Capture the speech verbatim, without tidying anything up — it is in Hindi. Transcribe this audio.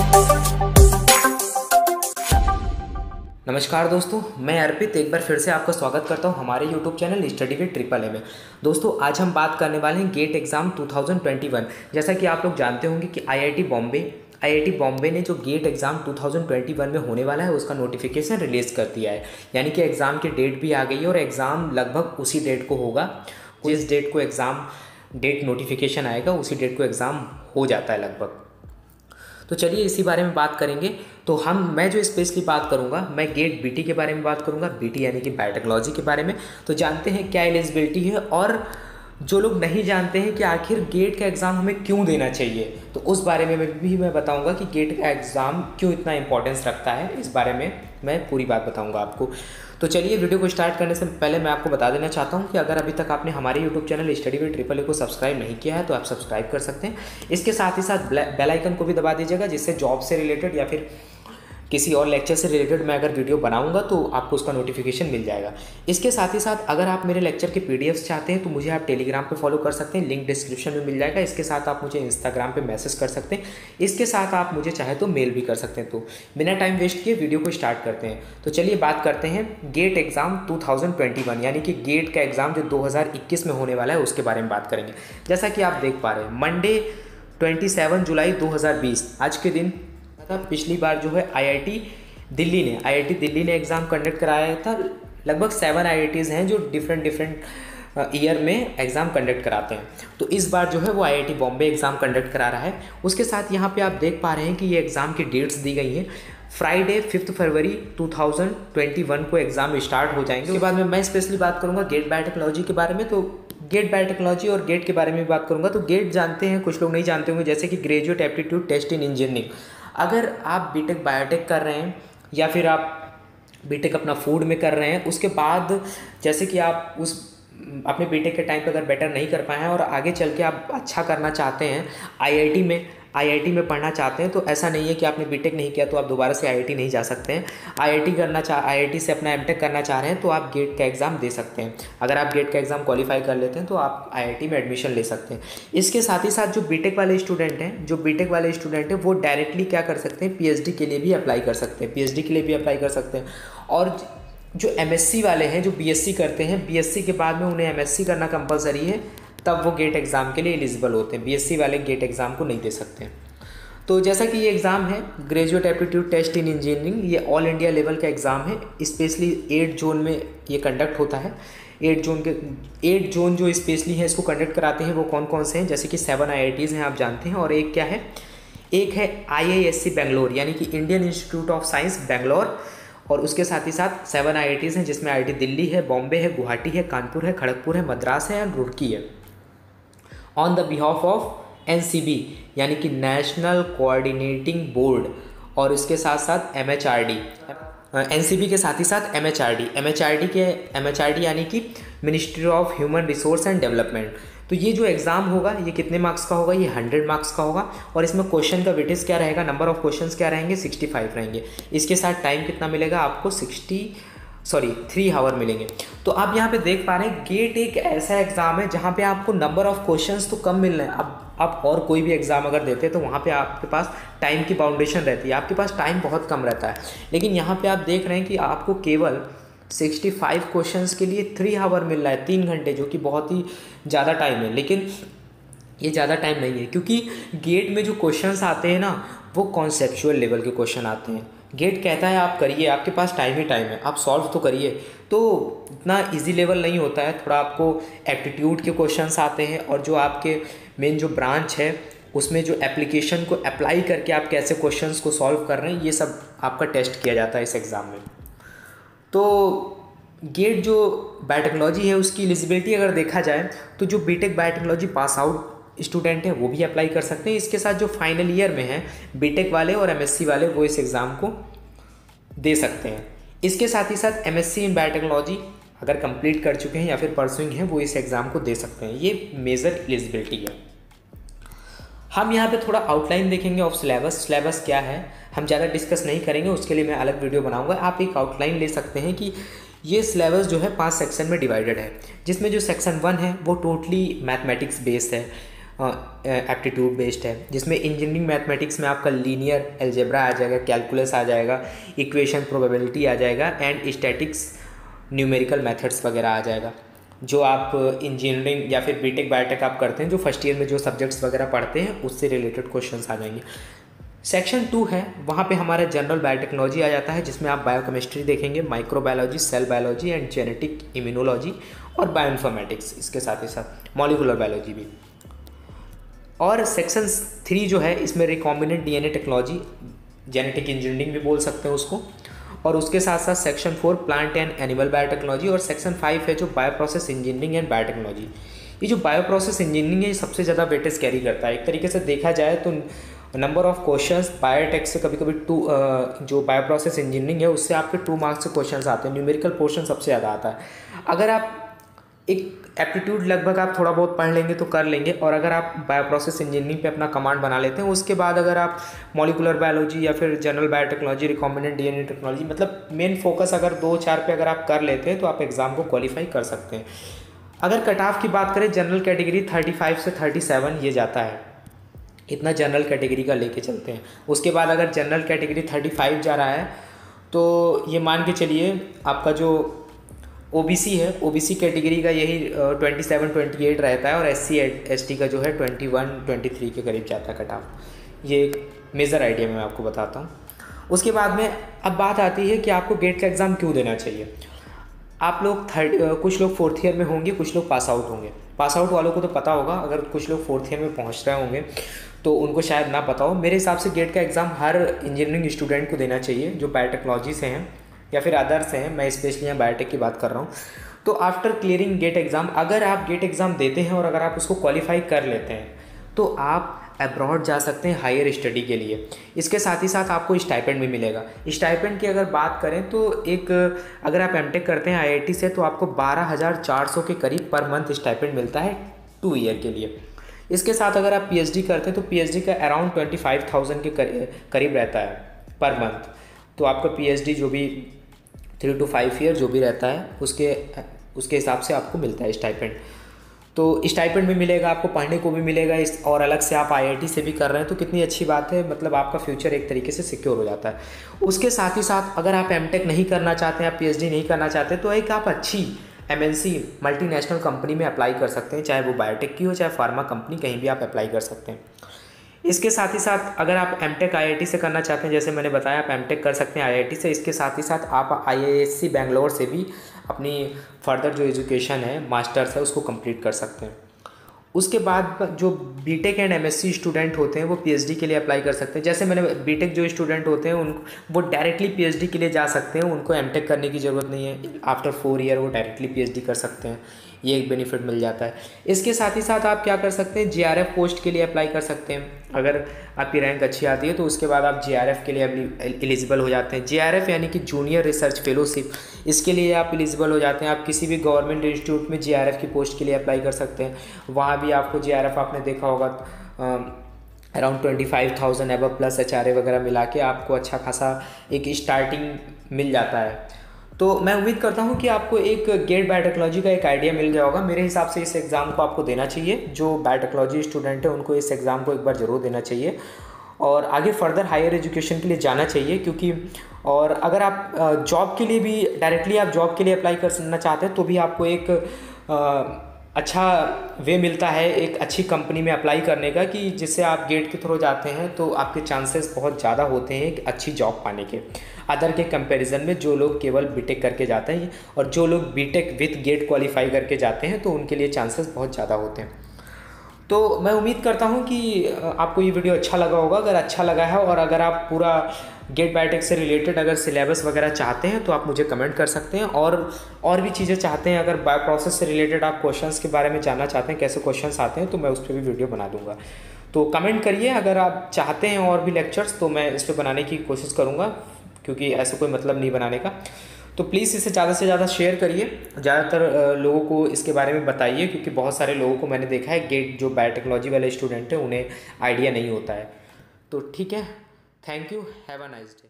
नमस्कार दोस्तों, मैं अर्पित एक बार फिर से आपका स्वागत करता हूं हमारे YouTube channel study with triple A में। दोस्तों, आज हम बात करने वाले हैं गेट एग्ज़ाम दो हज़ार इक्कीस। जैसा कि आप लोग जानते होंगे कि आईआईटी बॉम्बे आईआईटी बॉम्बे ने जो गेट एग्ज़ाम दो हज़ार इक्कीस में होने वाला है उसका नोटिफिकेशन रिलीज़ कर दिया है। यानी कि एग्ज़ाम की डेट भी आ गई है और एग्ज़ाम लगभग उसी डेट को होगा जिस डेट को एग्ज़ाम डेट नोटिफिकेशन आएगा, उसी डेट को एग्ज़ाम हो जाता है लगभग। तो चलिए इसी बारे में बात करेंगे। तो हम मैं जो स्पेशली बात करूंगा, मैं गेट बीटी के बारे में बात करूंगा, बीटी यानी कि बायोटेक्नोलॉजी के बारे में। तो जानते हैं क्या एलिजिबिलिटी है, और जो लोग नहीं जानते हैं कि आखिर गेट का एग्ज़ाम हमें क्यों देना चाहिए, तो उस बारे में भी मैं बताऊंगा कि गेट का एग्ज़ाम क्यों इतना इंपॉर्टेंस रखता है। इस बारे में मैं पूरी बात बताऊंगा आपको। तो चलिए वीडियो को स्टार्ट करने से पहले मैं आपको बता देना चाहता हूं कि अगर अभी तक आपने हमारे YouTube channel study with triple A को सब्सक्राइब नहीं किया है तो आप सब्सक्राइब कर सकते हैं। इसके साथ ही साथ बेल आइकन को भी दबा दीजिएगा, जिससे जॉब से रिलेटेड या फिर किसी और लेक्चर से रिलेटेड मैं अगर वीडियो बनाऊंगा तो आपको उसका नोटिफिकेशन मिल जाएगा। इसके साथ ही साथ अगर आप मेरे लेक्चर के पीडीएफ्स चाहते हैं तो मुझे आप टेलीग्राम पे फॉलो कर सकते हैं, लिंक डिस्क्रिप्शन में मिल जाएगा। इसके साथ आप मुझे इंस्टाग्राम पे मैसेज कर सकते हैं। इसके साथ आप मुझे चाहे तो मेल भी कर सकते हैं। तो बिना टाइम वेस्ट किए वीडियो को स्टार्ट करते हैं। तो चलिए बात करते हैं गेट एग्ज़ाम दो हज़ार इक्कीस यानी कि गेट का एग्ज़ाम जो दो हज़ार इक्कीस में होने वाला है उसके बारे में बात करेंगे। जैसा कि आप देख पा रहे हैं, मंडे सत्ताईस जुलाई दो हज़ार बीस आज के दिन था। पिछली बार जो है आईआईटी दिल्ली ने आईआईटी दिल्ली ने एग्ज़ाम कंडक्ट कराया था। लगभग सेवन आईआईटीज़ हैं जो डिफरेंट डिफरेंट ईयर में एग्ज़ाम कंडक्ट कराते हैं। तो इस बार जो है वो आईआईटी बॉम्बे एग्ज़ाम कंडक्ट करा रहा है। उसके साथ यहाँ पे आप देख पा रहे हैं कि ये एग्ज़ाम की डेट्स दी गई हैं। फ्राइडे फिफ्थ फरवरी दो हज़ार इक्कीस को एग्ज़ाम स्टार्ट हो जाएंगे। उसके बाद में मैं स्पेशली बात करूँगा गेट बायोटेक्नोलॉजी के बारे में। तो गेट बायोटेक्नोलॉजी और गेट के बारे में बात करूँगा। तो गेट जानते हैं, कुछ लोग नहीं जानते होंगे, जैसे कि graduate aptitude test in engineering. अगर आप बीटेक बायोटेक कर रहे हैं या फिर आप बीटेक अपना फूड में कर रहे हैं, उसके बाद जैसे कि आप उस अपने बीटेक के टाइम पे अगर बेटर नहीं कर पाए हैं और आगे चल के आप अच्छा करना चाहते हैं, आईआईटी में आईआईटी में पढ़ना चाहते हैं, तो ऐसा नहीं है कि आपने बीटेक नहीं किया तो आप दोबारा से आईआईटी नहीं जा सकते हैं। आईआईटी करना चाह आईआईटी से अपना एमटेक करना चाह रहे हैं तो आप गेट का एग्ज़ाम दे सकते हैं। अगर आप गेट का एग्ज़ाम क्वालिफाई कर लेते हैं तो आप आईआईटी में एडमिशन ले सकते हैं। इसके साथ ही साथ जो बीटेक वाले स्टूडेंट हैं जो बीटेक वाले स्टूडेंट हैं वो डायरेक्टली क्या कर सकते हैं, पीएचडी के लिए भी अप्लाई कर सकते हैं पीएचडी के लिए भी अप्लाई कर सकते हैं। और जो एमएससी वाले हैं जो बीएससी करते हैं, बीएससी के बाद में उन्हें एमएससी करना कंपलसरी है, तब वो गेट एग्ज़ाम के लिए एलिजिबल होते हैं। बीएससी वाले गेट एग्ज़ाम को नहीं दे सकते हैं। तो जैसा कि ये एग्ज़ाम है graduate aptitude test in engineering, ये ऑल इंडिया लेवल का एग्ज़ाम है। स्पेशली एट जोन में ये कंडक्ट होता है। एट जोन के एट जोन जो स्पेशली है इसको कंडक्ट कराते हैं वो कौन कौन से हैं, जैसे कि सेवन आईआईटीज़ हैं आप जानते हैं, और एक क्या है, एक है आईआईएससी बेंगलोर यानी कि Indian institute of science Bangalore. और उसके साथ ही साथ सेवन आईआईटीज़ हैं जिसमें आईआईटी दिल्ली है, बॉम्बे है, गुवाहाटी है, कानपुर है, खड़गपुर है, मद्रास है और रुड़की है। On the behalf of NCB यानी कि नेशनल कोऑर्डिनेटिंग बोर्ड, और इसके साथ साथ एमएचआरडी, एनसीबी के साथ ही साथ एमएचआरडी एमएचआरडी के एमएचआरडी यानी कि ministry of human resource and development. तो ये जो एग्ज़ाम होगा ये कितने मार्क्स का होगा, ये हंड्रेड मार्क्स का होगा। और इसमें क्वेश्चन का वेटेज क्या रहेगा, नंबर ऑफ क्वेश्चंस क्या रहेंगे, सिक्सटी फाइव रहेंगे। इसके साथ टाइम कितना मिलेगा आपको, सिक्सटी सॉरी थ्री आवर मिलेंगे। तो आप यहाँ पे देख पा रहे हैं गेट एक ऐसा एग्ज़ाम है जहाँ पे आपको नंबर ऑफ क्वेश्चंस तो कम मिल रहे हैं। अब आप और कोई भी एग्ज़ाम अगर देते हैं तो वहाँ पे आपके पास टाइम की बाउंडेशन रहती है, आपके पास टाइम बहुत कम रहता है। लेकिन यहाँ पे आप देख रहे हैं कि आपको केवल पैंसठ क्वेश्चंस के लिए थ्री आवर मिल रहा है, तीन घंटे, जो कि बहुत ही ज़्यादा टाइम है। लेकिन ये ज़्यादा टाइम नहीं है, क्योंकि गेट में जो क्वेश्चंस आते हैं ना वो कॉन्सेप्चुअल लेवल के क्वेश्चन आते हैं। गेट कहता है आप करिए, आपके पास टाइम ही टाइम है, आप सॉल्व तो करिए। तो इतना इजी लेवल नहीं होता है, थोड़ा आपको एप्टीट्यूड के क्वेश्चंस आते हैं, और जो आपके मेन जो ब्रांच है उसमें जो एप्लीकेशन को अप्लाई करके आप कैसे क्वेश्चंस को सॉल्व कर रहे हैं, ये सब आपका टेस्ट किया जाता है इस एग्ज़ाम में। तो गेट जो बायोटेक्नोलॉजी है उसकी एलिजिबिलिटी अगर देखा जाए तो जो BTech biotechnology pass out student हैं वो भी अप्लाई कर सकते हैं। इसके साथ जो फाइनल ईयर में हैं बीटेक वाले और एमएससी वाले वो इस एग्ज़ाम को दे सकते हैं। इसके साथ ही साथ एमएससी इन बायोटेक्नोलॉजी अगर कंप्लीट कर चुके हैं या फिर परसुइंग हैं वो इस एग्ज़ाम को दे सकते हैं। ये मेजर एलिजिबिलिटी है। हम यहाँ पे थोड़ा आउटलाइन देखेंगे ऑफ सिलेबस। सिलेबस क्या है हम ज़्यादा डिस्कस नहीं करेंगे, उसके लिए मैं अलग वीडियो बनाऊंगा। आप एक आउटलाइन ले सकते हैं कि ये सिलेबस जो है पांच सेक्शन में डिवाइडेड है, जिसमें जो सेक्शन वन है वो टोटली मैथमेटिक्स बेस्ड है। एप्टीट्यूड बेस्ड है, जिसमें इंजीनियरिंग मैथमेटिक्स में आपका लीनियर अलजेब्रा आ जाएगा, कैलकुलस आ जाएगा, इक्वेशन प्रोबेबिलिटी आ जाएगा एंड स्टैटिक्स न्यूमेरिकल मेथड्स वगैरह आ जाएगा। जो आप इंजीनियरिंग या फिर बीटेक बायोटेक आप करते हैं, जो फर्स्ट ईयर में जो सब्जेक्ट्स वगैरह पढ़ते हैं उससे रिलेटेड क्वेश्चंस आ जाएंगे। सेक्शन टू है, वहाँ पे हमारा जनरल बायोटेक्नोलॉजी आ जाता है, जिसमें आप बायोकेमिस्ट्री देखेंगे, microbiology, cell biology and genetic immunology और बायोइन्फॉर्मेटिक्स, इसके साथ ही साथ मॉलिकुलर बायोलॉजी भी। और सेक्शन थ्री जो है, इसमें recombinant DNA technology, genetic engineering भी बोल सकते हैं उसको, और उसके साथ साथ section four plant and animal biotechnology, और सेक्शन फाइव है जो bio process engineering and biotechnology. ये जो बायो प्रोसेस इंजीनियरिंग है ये सबसे ज़्यादा वेटेज कैरी करता है। एक तरीके से देखा जाए तो नंबर ऑफ क्वेश्चंस बायोटेक से कभी कभी टू जो बायो प्रोसेस इंजीनियरिंग है उससे आपके टू मार्क्स से क्वेश्चंस आते हैं, न्यूमेरिकल पोर्शन सबसे ज़्यादा आता है। अगर आप एक एप्टीट्यूड लगभग आप थोड़ा बहुत पढ़ लेंगे तो कर लेंगे, और अगर आप बायो प्रोसेस इंजीनियरिंग पे अपना कमांड बना लेते हैं, उसके बाद अगर आप मॉलिकुलर बायोलॉजी या फिर general biotechnology, recombinant DNA technology, मतलब मेन फोकस अगर दो चार पे अगर आप कर लेते हैं तो आप एग्ज़ाम को क्वालिफाई कर सकते हैं। अगर कट ऑफ की बात करें, जनरल कैटेगरी थर्टी फाइव से थर्टी सेवन ये जाता है, इतना जनरल कैटेगरी का लेके चलते हैं। उसके बाद अगर जनरल कैटेगरी थर्टी फाइव जा रहा है तो ये मान के चलिए आपका जो ओबीसी है, ओबीसी कैटेगरी का यही ट्वेंटी सेवन ट्वेंटी एट रहता है, और एससी एसटी का जो है ट्वेंटी वन ट्वेंटी थ्री के करीब जाता है कट ऑफ। ये एक मेजर आइडिया मैं आपको बताता हूँ। उसके बाद में अब बात आती है कि आपको गेट का एग्ज़ाम क्यों देना चाहिए। आप लोग थर्ड कुछ लोग फोर्थ ईयर में होंगे, कुछ लोग पास आउट होंगे। पास आउट वालों को तो पता होगा, अगर कुछ लोग फोर्थ ईयर में पहुंच रहे होंगे तो उनको शायद ना पता हो। मेरे हिसाब से गेट का एग्ज़ाम हर इंजीनियरिंग स्टूडेंट को देना चाहिए जो बायोटेक्नोलॉजी से हैं या फिर अदर से हैं, मैं स्पेशली यहाँ बायोटेक की बात कर रहा हूँ। तो आफ्टर क्लियरिंग गेट एग्ज़ाम, अगर आप गेट एग्ज़ाम देते हैं और अगर आप उसको क्वालिफाई कर लेते हैं तो आप अब्रॉड जा सकते हैं हायर स्टडी के लिए। इसके साथ ही साथ आपको स्टाइपेंड भी मिलेगा। स्टाइपेंड की अगर बात करें तो एक, अगर आप एमटेक करते हैं आईआईटी से तो आपको बारह हज़ार चार सौ के करीब पर मंथ स्टाइपेंड मिलता है टू ईयर के लिए। इसके साथ अगर आप पीएचडी करते हैं तो पीएचडी का अराउंड ट्वेंटी फाइव थाउजेंड के करीब रहता है पर मंथ। तो आपका पीएचडी जो भी थ्री टू फाइव ईयर जो भी रहता है उसके उसके हिसाब से आपको मिलता है स्टाइपेंड। तो स्टाइपेंड भी मिलेगा आपको, पढ़ने को भी मिलेगा इस, और अलग से आप आईआईटी से भी कर रहे हैं तो कितनी अच्छी बात है, मतलब आपका फ्यूचर एक तरीके से सिक्योर हो जाता है। उसके साथ ही साथ अगर आप एमटेक नहीं करना चाहते हैं, आप पीएचडी नहीं करना चाहते, तो एक आप अच्छी एमएनसी मल्टीनेशनल कंपनी में अप्लाई कर सकते हैं, चाहे वो बायोटेक की हो चाहे फार्मा कंपनी, कहीं भी आप अप्लाई कर सकते हैं। इसके साथ ही साथ अगर आप एमटेक आईआईटी से करना चाहते हैं, जैसे मैंने बताया आप एमटेक कर सकते हैं आईआईटी से। इसके साथ ही साथ आप आईआईएससी बेंगलोर से भी अपनी फर्दर जो एजुकेशन है, मास्टर्स है, उसको कंप्लीट कर सकते हैं। उसके बाद जो बीटेक एंड एमएससी स्टूडेंट होते हैं वो पीएचडी के लिए अप्लाई कर सकते हैं। जैसे मैंने बीटेक जो स्टूडेंट होते हैं उन वो डायरेक्टली पीएचडी के लिए जा सकते हैं, उनको एमटेक करने की ज़रूरत नहीं है। आफ्टर फोर ईयर वो डायरेक्टली पीएचडी कर सकते हैं, ये एक बेनिफिट मिल जाता है। इसके साथ ही साथ आप क्या कर सकते हैं, जेआरएफ पोस्ट के लिए अप्लाई कर सकते हैं। अगर आपकी रैंक अच्छी आती है तो उसके बाद आप जेआरएफ के लिए एलिजिबल हो जाते हैं। जेआरएफ यानी कि जूनियर रिसर्च फेलोशिप, इसके लिए आप एलिजिबल हो जाते हैं। आप किसी भी गवर्नमेंट इंस्टीट्यूट में जेआरएफ की पोस्ट के लिए अप्लाई कर सकते हैं। वहाँ भी आपको जेआरएफ आपने देखा होगा around twenty five thousand above plus H R A वगैरह मिला के आपको अच्छा खासा एक स्टार्टिंग मिल जाता है। तो मैं उम्मीद करता हूँ कि आपको एक गेट बायोटेक्नोलॉजी का एक आइडिया मिल गया होगा। मेरे हिसाब से इस एग्ज़ाम को आपको देना चाहिए। जो बायोटेक्नोलॉजी स्टूडेंट है उनको इस एग्ज़ाम को एक बार ज़रूर देना चाहिए और आगे फर्दर हायर एजुकेशन के लिए जाना चाहिए, क्योंकि और अगर आप जॉब के लिए भी डायरेक्टली आप जॉब के लिए अप्लाई करना चाहते हैं तो भी आपको एक आ, अच्छा वे मिलता है एक अच्छी कंपनी में अप्लाई करने का, कि जिससे आप गेट के थ्रू जाते हैं तो आपके चांसेस बहुत ज़्यादा होते हैं एक अच्छी जॉब पाने के, अदर के कंपैरिजन में। जो लोग केवल बीटेक करके जाते हैं और जो लोग बीटेक विथ गेट क्वालिफाई करके जाते हैं तो उनके लिए चांसेस बहुत ज़्यादा होते हैं। तो मैं उम्मीद करता हूँ कि आपको ये वीडियो अच्छा लगा होगा। अगर अच्छा लगा है और अगर आप पूरा गेट बायोटेक से रिलेटेड अगर सिलेबस वगैरह चाहते हैं तो आप मुझे कमेंट कर सकते हैं, और और भी चीज़ें चाहते हैं, अगर बायो प्रोसेस से रिलेटेड आप क्वेश्चंस के बारे में जानना चाहते हैं, कैसे क्वेश्चंस आते हैं, तो मैं उस पर भी वीडियो बना दूंगा। तो कमेंट करिए अगर आप चाहते हैं और भी लेक्चर्स, तो मैं इस पर बनाने की कोशिश करूँगा, क्योंकि ऐसा कोई मतलब नहीं बनाने का। तो प्लीज़ इसे ज़्यादा से ज़्यादा शेयर करिए, ज़्यादातर लोगों को इसके बारे में बताइए, क्योंकि बहुत सारे लोगों को मैंने देखा है गेट जो बायोटेक्नोलॉजी वाले स्टूडेंट हैं उन्हें आइडिया नहीं होता है। तो ठीक है, thank you, have a nice day.